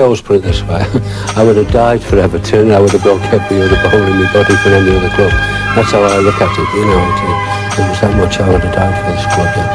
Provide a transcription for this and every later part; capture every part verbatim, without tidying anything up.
always put it this way. I would have died for Everton. I would have got every other ball in my body for any other club. That's how I look at it, you know. It, it was that much I would have died for this club, yeah.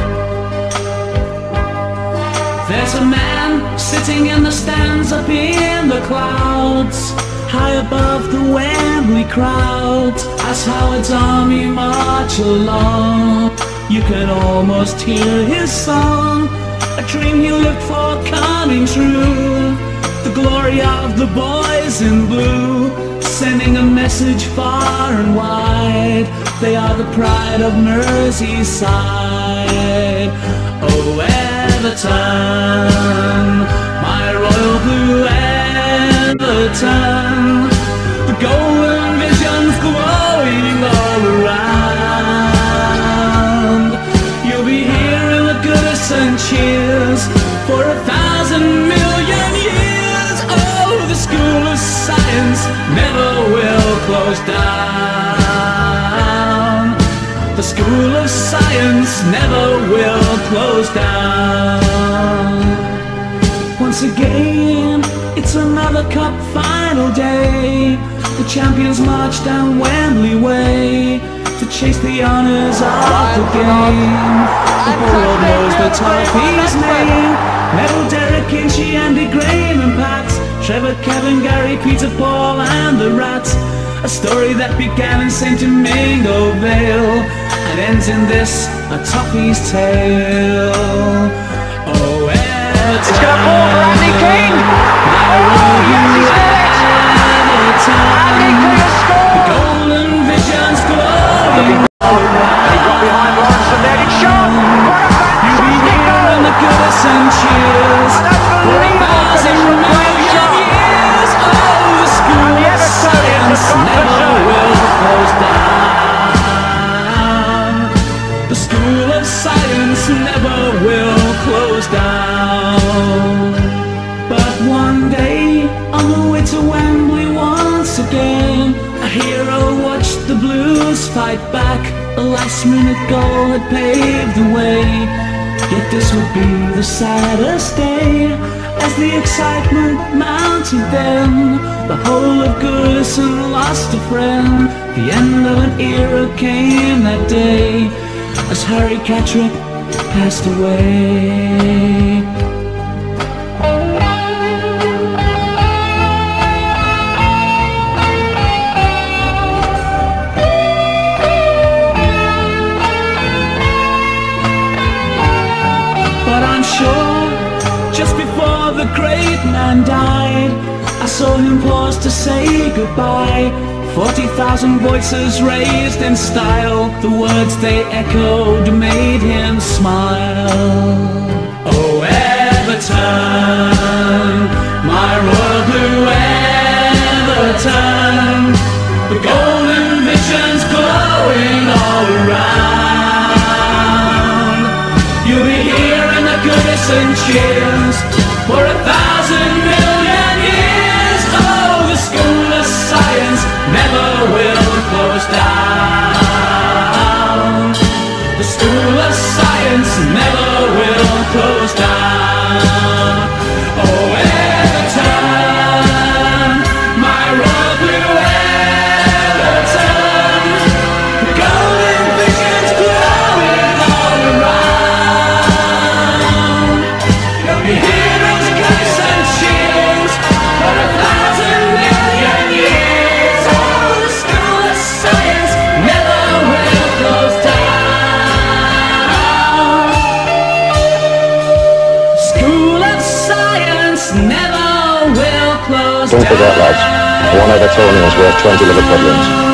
There's a man sitting in the stands up in the clouds, high above the Wembley crowds, as Howard's army march along. You can almost hear his song, a dream he lived for coming true. The glory of the boys in blue, sending a message far and wide. They are the pride of Merseyside. Oh, Everton, my royal blue Everton, the golden visions glowing all around. You'll be hearing the Goodison cheers for a thousand million years. Oh, the School of Science never will close down. The School of Science never will close down. Once again, it's another cup final day. The champions march down Wembley Way to chase the honours of the game. The world knows the Toffees' name. Neville, Derek, Kinchy, Andy, Graham and Pat, Trevor, Kevin, Gary, Peter, Paul and the Rats. A story that began in Saint Domingo Vale and ends in this, a Toffees tale. Oh, Everton, it's going to fall for Andy King. my royal Everton, Andy King has scored. the golden visions glowing all around. He got behind Lawrence and then it's shot. What a You'll be fantastic goal. hearing the Goodison cheers for a thousand million years. Oh, the School of Science never will close down. The School of Science never will close down. But one day, on the way to Wembley once again, a hero watched the Blues fight back. A last minute goal had paved the way. Yet this would be the saddest day, as the excitement mounted then. The whole of Goodison lost a friend. The end of an era came that day, as Harry Catterick passed away. But I'm sure, just before the great man died, I saw him pause to say goodbye. Forty thousand voices raised in style, the words they echoed made him smile. Oh, Everton, my royal blue Everton, the golden visions glowing all around. You'll be hearing the Goodison cheers for a thousand million years. Oh, the School of Science never will close down. The School of Science never will close down. Oh, Everton, my royal blue Everton, the golden visions glowing all around. You'll be hearing the Goodison cheers for a thousand million years. Oh, the School of Science never will close down. School of Science never will close down. Don't forget, lads, one Evertonian is worth twenty Liverpudlians.